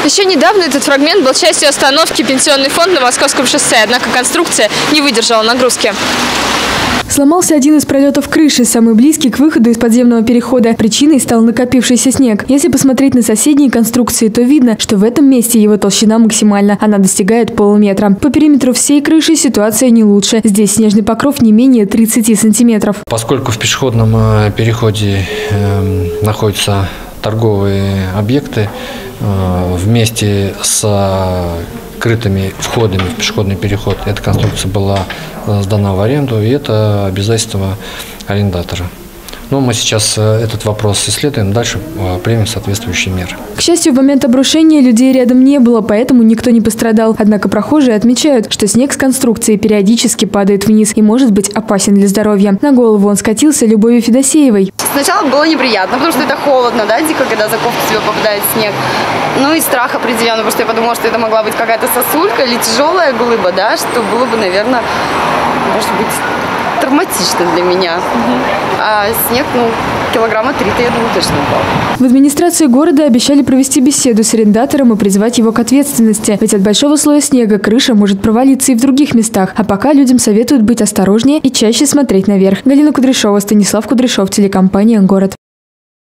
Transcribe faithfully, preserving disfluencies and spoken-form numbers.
Еще недавно этот фрагмент был частью остановки «Пенсионный фонд» на Московском шоссе, однако конструкция не выдержала нагрузки. Сломался один из пролетов крыши, самый близкий к выходу из подземного перехода. Причиной стал накопившийся снег. Если посмотреть на соседние конструкции, то видно, что в этом месте его толщина максимальна. Она достигает полуметра. По периметру всей крыши ситуация не лучше. Здесь снежный покров не менее тридцати сантиметров. Поскольку в пешеходном переходе э, находятся торговые объекты, э, вместе с крытыми входами в пешеходный переход эта конструкция была сдана в аренду, и это обязательство арендатора. Но мы сейчас этот вопрос исследуем, дальше примем соответствующие меры. К счастью, в момент обрушения людей рядом не было, поэтому никто не пострадал. Однако прохожие отмечают, что снег с конструкции периодически падает вниз и может быть опасен для здоровья. На голову он скатился Любовью Федосеевой. Сначала было неприятно, потому что это холодно, да, дико, когда за кофту тебе попадает снег. Ну и страх определенно, потому что я подумала, что это могла быть какая-то сосулька или тяжелая глыба, да, что было бы, наверное, может быть, травматично для меня. А снег, ну, килограмма три-то, я думаю, точно упал. В администрации города обещали провести беседу с арендатором и призвать его к ответственности. Ведь от большого слоя снега крыша может провалиться и в других местах. А пока людям советуют быть осторожнее и чаще смотреть наверх. Галина Кудряшова, Станислав Кудряшов, телекомпания «Город».